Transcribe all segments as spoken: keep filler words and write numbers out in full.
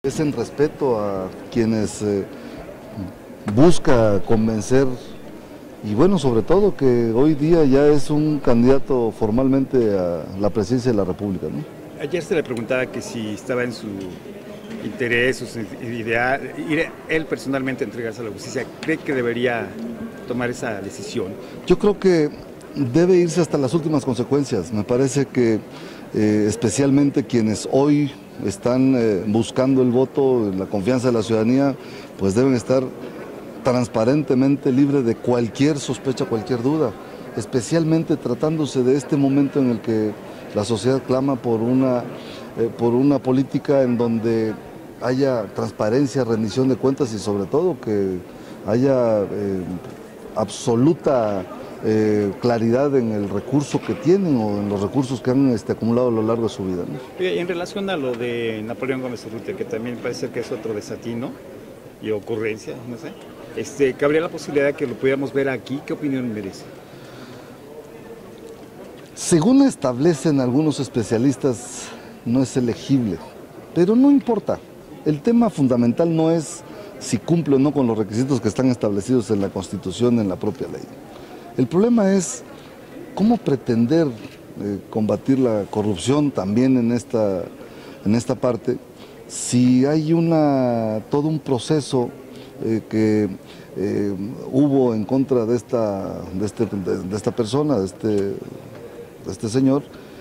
Es en respeto a quienes eh, busca convencer y bueno, sobre todo que hoy día ya es un candidato formalmente a la presidencia de la República, ¿no? Ayer se le preguntaba que si estaba en su interés, su idea, ir él personalmente a entregarse a la justicia. ¿Cree que debería tomar esa decisión? Yo creo que debe irse hasta las últimas consecuencias. Me parece que eh, especialmente quienes hoy están eh, buscando el voto, la confianza de la ciudadanía, pues deben estar transparentemente libres de cualquier sospecha, cualquier duda, especialmente tratándose de este momento en el que la sociedad clama por una, eh, por una política en donde haya transparencia, rendición de cuentas y sobre todo que haya eh, absoluta eh, claridad en el recurso que tienen o en los recursos que han este, acumulado a lo largo de su vida, ¿no? Y en relación a lo de Napoleón Gómez Urrutia, que también parece que es otro desatino y ocurrencia, no sé, este, ¿cabría la posibilidad de que lo pudiéramos ver aquí? ¿Qué opinión merece? Según establecen algunos especialistas, no es elegible, pero no importa. El tema fundamental no es si cumple o no con los requisitos que están establecidos en la Constitución, en la propia ley. El problema es cómo pretender eh, combatir la corrupción también en esta, en esta parte, si hay una, todo un proceso eh, que eh, hubo en contra de esta, de, este, de, de esta persona, de este, de este señor,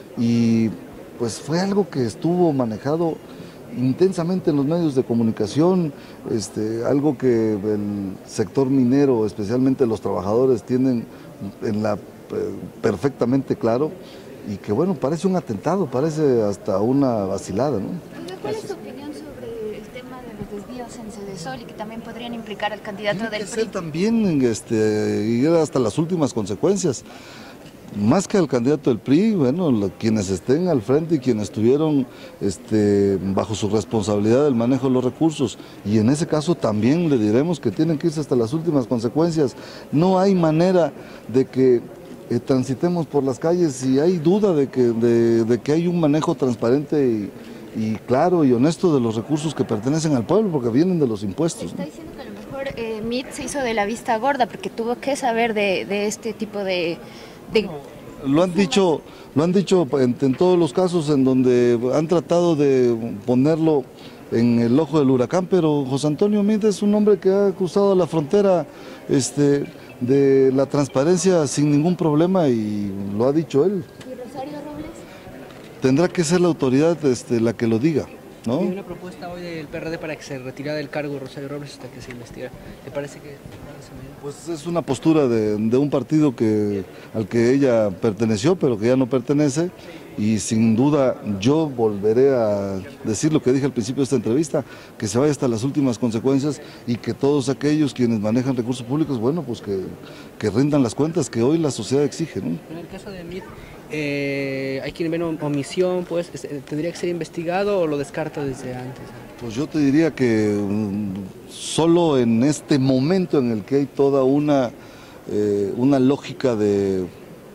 y pues fue algo que estuvo manejado intensamente en los medios de comunicación, este, algo que el sector minero, especialmente los trabajadores, tienen en la, perfectamente claro, y que bueno, parece un atentado, parece hasta una vacilada, ¿no? ¿Cuál es tu opinión sobre el tema de los desvíos en Sedesol y que también podrían implicar al candidato Tiene del que P R I? ser también este, ir hasta las últimas consecuencias. Más que al candidato del P R I, bueno, lo, quienes estén al frente y quienes estuvieron este, bajo su responsabilidad del manejo de los recursos, y en ese caso también le diremos que tienen que irse hasta las últimas consecuencias. No hay manera de que eh, transitemos por las calles si hay duda de que, de, de que hay un manejo transparente y, y claro y honesto de los recursos que pertenecen al pueblo, porque vienen de los impuestos, Está ¿no? diciendo que a lo mejor eh, M I T se hizo de la vista gorda porque tuvo que saber de, de este tipo de... De... Lo han dicho, lo han dicho en, en todos los casos en donde han tratado de ponerlo en el ojo del huracán, pero José Antonio Meade es un hombre que ha cruzado la frontera este, de la transparencia sin ningún problema y lo ha dicho él. ¿Y Rosario Robles? Tendrá que ser la autoridad este, la que lo diga, ¿no? Hay una propuesta hoy del P R D para que se retirara del cargo Rosario Robles hasta que se investigue. ¿Le parece que...? Pues es una postura de, de un partido que, al que ella perteneció, pero que ya no pertenece, y sin duda yo volveré a decir lo que dije al principio de esta entrevista, que se vaya hasta las últimas consecuencias y que todos aquellos quienes manejan recursos públicos, bueno, pues que, que rindan las cuentas que hoy la sociedad exige, ¿no? En el caso de M I T, eh, hay quien ven omisión, pues, ¿tendría que ser investigado o lo descarta desde antes? Pues yo te diría que um, solo en este momento en el que hay toda una, eh, una lógica de,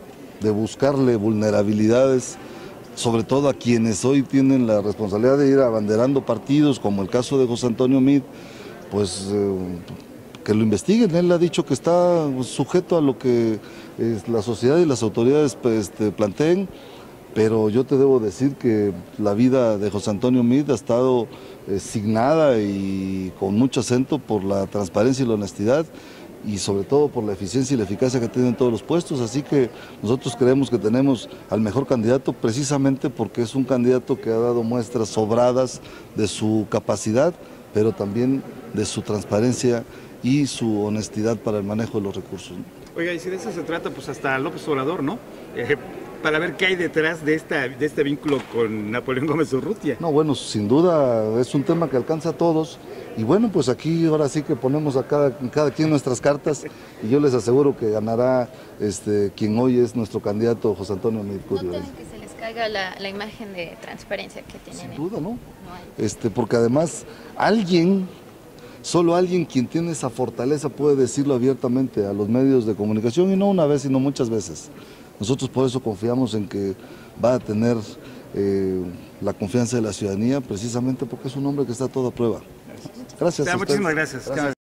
de buscarle vulnerabilidades, sobre todo a quienes hoy tienen la responsabilidad de ir abanderando partidos, como el caso de José Antonio Meade, pues eh, que lo investiguen. Él ha dicho que está sujeto a lo que eh, la sociedad y las autoridades pues, este, planteen, pero yo te debo decir que la vida de José Antonio Meade ha estado eh, signada y con mucho acento por la transparencia y la honestidad y sobre todo por la eficiencia y la eficacia que tienen todos los puestos, así que nosotros creemos que tenemos al mejor candidato precisamente porque es un candidato que ha dado muestras sobradas de su capacidad, pero también de su transparencia y su honestidad para el manejo de los recursos, ¿no? Oiga, y si de eso se trata, pues hasta López Obrador, ¿no? Eh, para ver qué hay detrás de, esta, de este vínculo con Napoleón Gómez Urrutia. No, bueno, sin duda es un tema que alcanza a todos y bueno, pues aquí ahora sí que ponemos a cada, cada quien nuestras cartas y yo les aseguro que ganará este, quien hoy es nuestro candidato, José Antonio Meade Curi. ¿No temen que se les caiga la, la imagen de transparencia que tienen? Sin duda, ¿no? No hay. Este, porque además alguien, solo alguien quien tiene esa fortaleza puede decirlo abiertamente a los medios de comunicación y no una vez, sino muchas veces. Nosotros por eso confiamos en que va a tener eh, la confianza de la ciudadanía, precisamente porque es un hombre que está a toda prueba. Gracias. O sea, a muchísimas ustedes. gracias. gracias.